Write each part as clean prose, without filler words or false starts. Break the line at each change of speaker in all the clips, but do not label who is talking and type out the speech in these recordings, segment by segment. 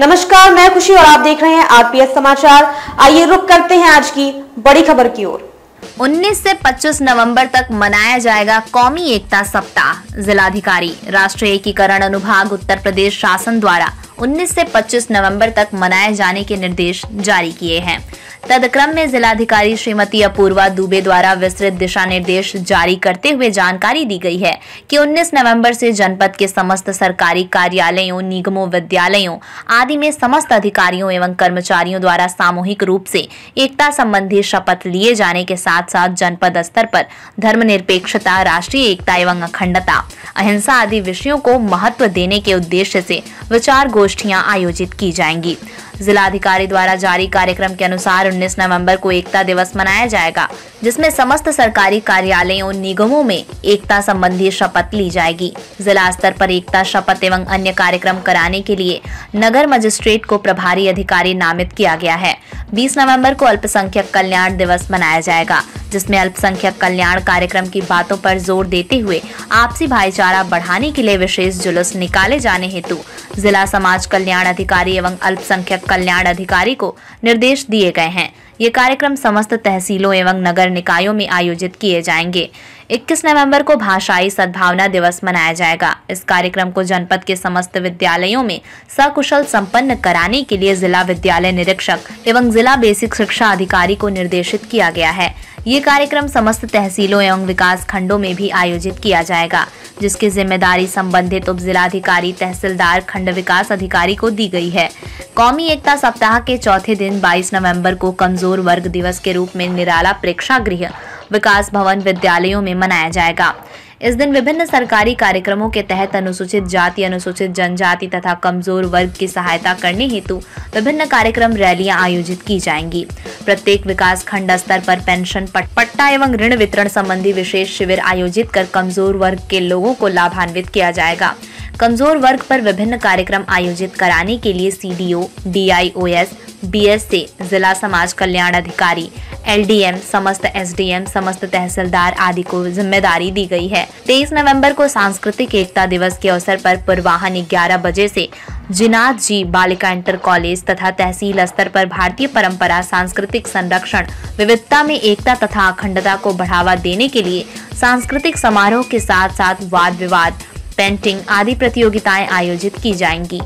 नमस्कार, मैं खुशी और आप देख रहे हैं आरपीएस समाचार। आइए रुक करते हैं आज की बड़ी खबर की ओर।
19 से 25 नवंबर तक मनाया जाएगा कौमी एकता सप्ताह। जिलाधिकारी राष्ट्रीय एकीकरण अनुभाग उत्तर प्रदेश शासन द्वारा 19 से 25 नवंबर तक मनाए जाने के निर्देश जारी किए हैं। तदक्रम में जिलाधिकारी श्रीमती अपूर्वा दुबे द्वारा विस्तृत दिशा निर्देश जारी करते हुए जानकारी दी गई है कि 19 नवंबर से जनपद के समस्त सरकारी कार्यालयों, निगमों, विद्यालयों आदि में समस्त अधिकारियों एवं कर्मचारियों द्वारा सामूहिक रूप से एकता संबंधी शपथ लिए जाने के साथ साथ जनपद स्तर पर धर्मनिरपेक्षता, राष्ट्रीय एकता एवं अखंडता, अहिंसा आदि विषयों को महत्व देने के उद्देश्य से विचार गोष्ठियां आयोजित की जाएंगी। जिलाधिकारी द्वारा जारी कार्यक्रम के अनुसार 19 नवंबर को एकता दिवस मनाया जाएगा, जिसमें समस्त सरकारी कार्यालयों, निगमों में एकता संबंधी शपथ ली जाएगी। जिला स्तर पर एकता शपथ एवं अन्य कार्यक्रम कराने के लिए नगर मजिस्ट्रेट को प्रभारी अधिकारी नामित किया गया है। 20 नवंबर को अल्पसंख्यक कल्याण दिवस मनाया जाएगा, जिसमें अल्पसंख्यक कल्याण कार्यक्रम की बातों पर जोर देते हुए आपसी भाईचारा बढ़ाने के लिए विशेष जुलूस निकाले जाने हेतु जिला समाज कल्याण अधिकारी एवं अल्पसंख्यक कल्याण अधिकारी को निर्देश दिए गए हैं। ये कार्यक्रम समस्त तहसीलों एवं नगर निकायों में आयोजित किए जाएंगे। 21 नवंबर को भाषाई सद्भावना दिवस मनाया जाएगा। इस कार्यक्रम को जनपद के समस्त विद्यालयों में सकुशल संपन्न कराने के लिए जिला विद्यालय निरीक्षक एवं जिला बेसिक शिक्षा अधिकारी को निर्देशित किया गया है। ये कार्यक्रम समस्त तहसीलों एवं विकास खंडों में भी आयोजित किया जाएगा, जिसकी जिम्मेदारी संबंधित उप जिलाधिकारी, तहसीलदार, खंड विकास अधिकारी को दी गई है। कौमी एकता सप्ताह के चौथे दिन 22 नवंबर को कमजोर वर्ग दिवस के रूप में निराला प्रेक्षागृह, विकास भवन, विद्यालयों में मनाया जाएगा। इस दिन विभिन्न सरकारी कार्यक्रमों के तहत अनुसूचित जाति, अनुसूचित जनजाति तथा कमजोर वर्ग की सहायता करने हेतु विभिन्न कार्यक्रम, रैलियां आयोजित की जाएंगी। प्रत्येक विकास खंड स्तर पर पेंशन, पट्टा एवं ऋण वितरण संबंधी विशेष शिविर आयोजित कर कमजोर वर्ग के लोगों को लाभान्वित किया जाएगा। कमजोर वर्ग पर विभिन्न कार्यक्रम आयोजित कराने के लिए सीडीओ, डीआईओएस, बीएस से जिला समाज कल्याण अधिकारी, एलडीएम, समस्त एसडीएम, समस्त तहसीलदार आदि को जिम्मेदारी दी गई है। 23 नवंबर को सांस्कृतिक एकता दिवस के अवसर पर पूर्वाह्न 11 बजे से जिनात जी बालिका इंटर कॉलेज तथा तहसील स्तर पर भारतीय परंपरा, सांस्कृतिक संरक्षण, विविधता में एकता तथा अखंडता को बढ़ावा देने के लिए सांस्कृतिक समारोह के साथ साथ वाद विवाद, पेंटिंग आदि प्रतियोगिताएं आयोजित की जाएंगी।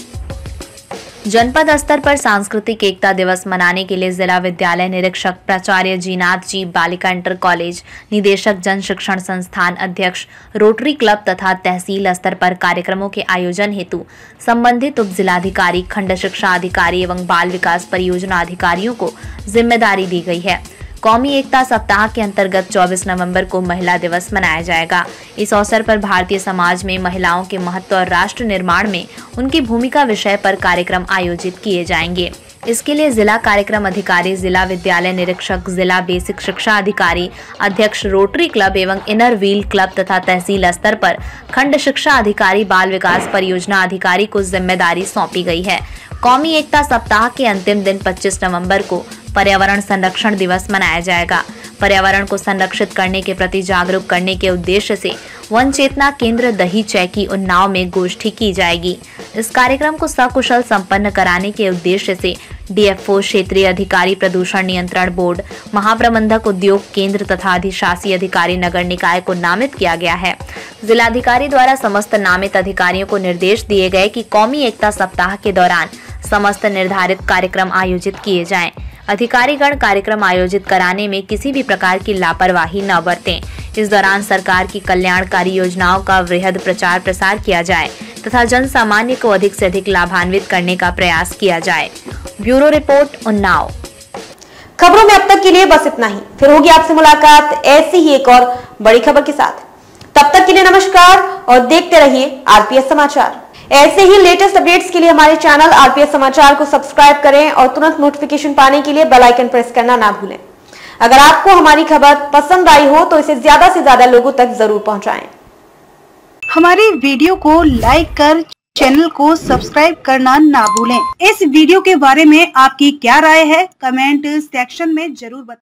जनपद स्तर पर सांस्कृतिक एकता दिवस मनाने के लिए जिला विद्यालय निरीक्षक, प्राचार्य जिनात जी बालिका इंटर कॉलेज, निदेशक जन शिक्षण संस्थान, अध्यक्ष रोटरी क्लब तथा तहसील स्तर पर कार्यक्रमों के आयोजन हेतु संबंधित उप जिलाधिकारी, खंड शिक्षा अधिकारी एवं बाल विकास परियोजना अधिकारियों को जिम्मेदारी दी गई है। कौमी एकता सप्ताह के अंतर्गत 24 नवंबर को महिला दिवस मनाया जाएगा। इस अवसर पर भारतीय समाज में महिलाओं के महत्व और राष्ट्र निर्माण में उनकी भूमिका विषय पर कार्यक्रम आयोजित किए जाएंगे। इसके लिए जिला कार्यक्रम अधिकारी, जिला विद्यालय निरीक्षक, जिला बेसिक शिक्षा अधिकारी, अध्यक्ष रोटरी क्लब एवं इनर व्हील क्लब तथा तहसील स्तर पर खंड शिक्षा अधिकारी, बाल विकास परियोजना अधिकारी को जिम्मेदारी सौंपी गई है। कौमी एकता सप्ताह के अंतिम दिन 25 नवंबर को पर्यावरण संरक्षण दिवस मनाया जाएगा। पर्यावरण को संरक्षित करने के प्रति जागरूक करने के उद्देश्य से वन चेतना केंद्र दही चैकी उन्नाव में गोष्ठी की जाएगी। इस कार्यक्रम को सकुशल संपन्न कराने के उद्देश्य से डीएफओ, क्षेत्रीय अधिकारी प्रदूषण नियंत्रण बोर्ड, महाप्रबंधक उद्योग केंद्र तथा अधिशासी अधिकारी नगर निकाय को नामित किया गया है। जिलाधिकारी द्वारा समस्त नामित अधिकारियों को निर्देश दिए गए कि कौमी एकता सप्ताह के दौरान समस्त निर्धारित कार्यक्रम आयोजित किए जाएं। अधिकारीगण कार्यक्रम आयोजित कराने में किसी भी प्रकार की लापरवाही न बरतें। इस दौरान सरकार की कल्याणकारी योजनाओं का वृहद प्रचार प्रसार किया जाए तथा जन सामान्य को अधिक से अधिक लाभान्वित करने का प्रयास किया जाए। Bureau report, Unnao.
खबरों में अब तक के लिए बस इतना ही। फिर होगी आपसे मुलाकात ऐसी ही एक और बड़ी खबर के साथ। तब तक के लिए नमस्कार और देखते रहिए आरपीएस समाचार। ऐसे ही लेटेस्ट अपडेट्स के लिए हमारे चैनल आरपीएस समाचार को सब्सक्राइब करें और तुरंत नोटिफिकेशन पाने के लिए बेल आइकन प्रेस करना ना भूलें। अगर आपको हमारी खबर पसंद आई हो तो इसे ज्यादा से ज्यादा लोगों तक जरूर पहुंचाएं।
हमारी वीडियो को लाइक कर चैनल को सब्सक्राइब करना ना भूलें। इस वीडियो के बारे में आपकी क्या राय है, कमेंट सेक्शन में जरूर बताएं।